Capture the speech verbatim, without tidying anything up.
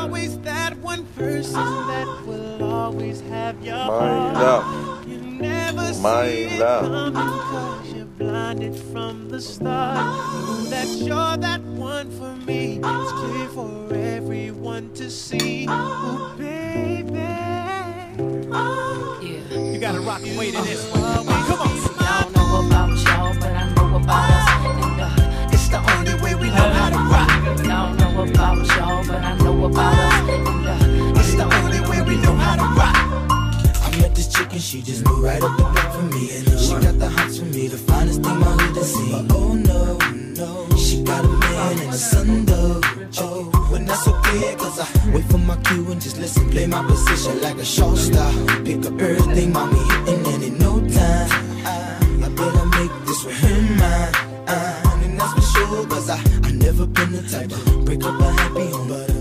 always that one person that will always have your Mind heart. up. You never see Mind it up. coming cause you're blinded from the start. Ooh, that you're that one for me. It's clear for everyone to see. Ooh, baby. Yeah. You gotta rock and wait in this one. Come on. Y'all know about y'all, but I know about us. And uh, It's the only way we know how to rock. y'all know about y'all, but I know about us. And uh, It's the only way we know how to rock. I met this chick and she just moved right up the block for me. And she got the hots for me, the finest thing my hood has seen. But oh no, no, she got a man and a son though. Oh, when that's okay, cause I wait for my cue and just listen, play my position like a show star. Pick up everything, mommy hitting, and in no time I, I better make this with her mine. Uh, and that's for sure, cause I, I never been the type to break up a happy home. But